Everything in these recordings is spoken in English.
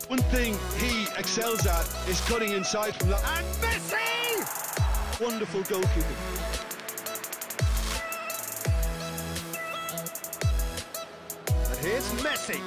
One thing he excels at is cutting inside from that. And Messi! Wonderful goalkeeping. And here's Messi.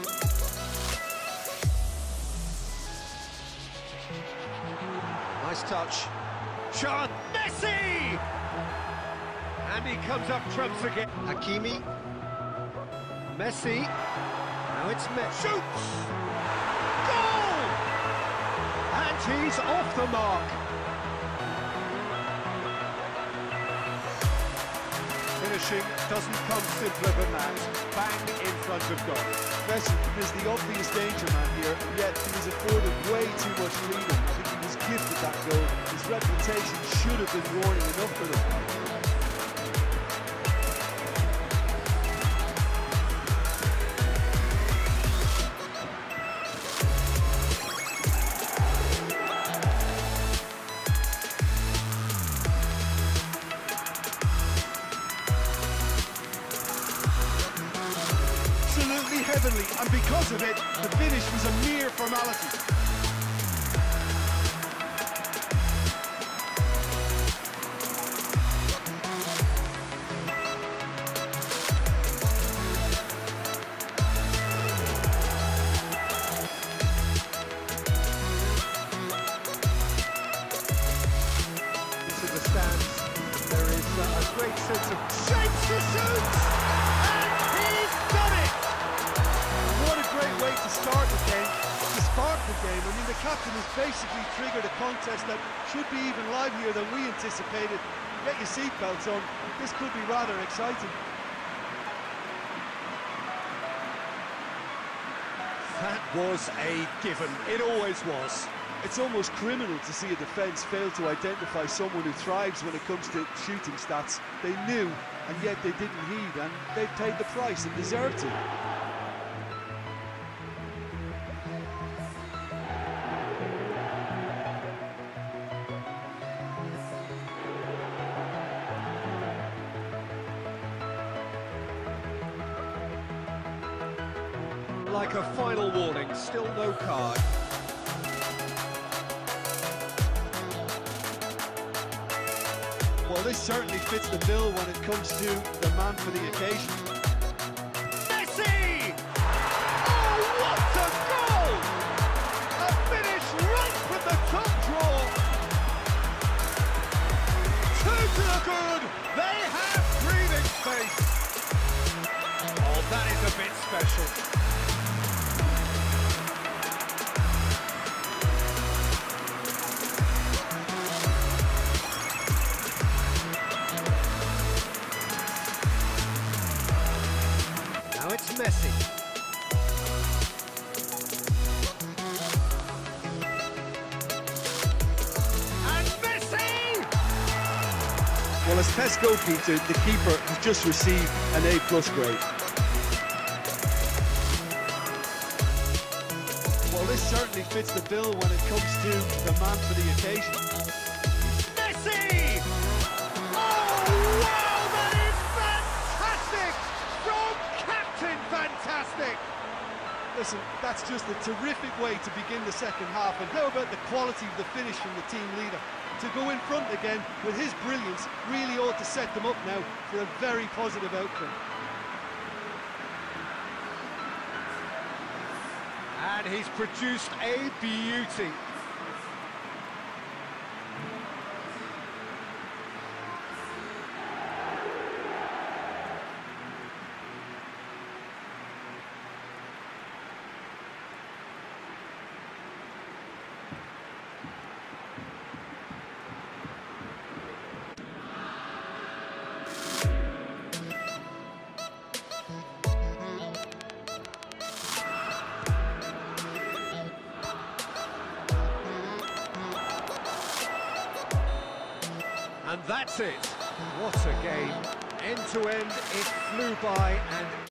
Nice touch. Shot, Messi! And he comes up trumps again. Hakimi. Messi. Now it's Messi. Shoots! Goal! And he's off the mark. Finishing doesn't come simpler than that. Bang in front of goal. Messi is the obvious danger man here, and yet he was afforded way too much freedom. I think he was gifted that goal. His reputation should have been warning enough for them. Absolutely heavenly, and because of it, the finish was a mere formality. Into the stands, there is a great sense of shapes to shoot, and he's done it! What a great way to start the game, to spark the game. I mean, the captain has basically triggered a contest that should be even livelier than we anticipated. Get your seatbelts on, this could be rather exciting. That was a given, it always was. It's almost criminal to see a defence fail to identify someone who thrives when it comes to shooting stats. They knew, and yet they didn't heed, and they paid the price and deserved to. Like a final warning, still no card. Well, this certainly fits the bill when it comes to the man for the occasion. Messi! Oh, what a goal! A finish right from the top draw. Two to the good. They have breathing space. Oh, that is a bit special. Now it's Messi. And Messi! Well, as Test goalkeeper, the keeper has just received an A+ grade. Well, this certainly fits the bill when it comes to the man for the occasion. Messi! Oh, wow, that is fantastic! From Captain Fantastic! Listen, that's just a terrific way to begin the second half, and how about the quality of the finish from the team leader? To go in front again with his brilliance really ought to set them up now for a very positive outcome. And he's produced a beauty. And that's it. What a game. End to end, it flew by, and